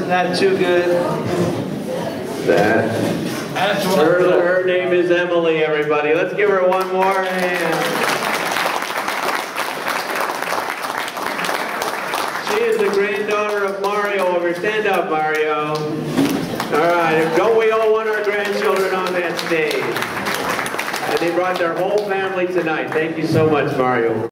not too good. Her name is Emily, everybody. Let's give her one more hand. She is the granddaughter of Mario over. Stand up, Mario. All right, don't we all want our grandchildren on that stage? And they brought their whole family tonight. Thank you so much, Mario.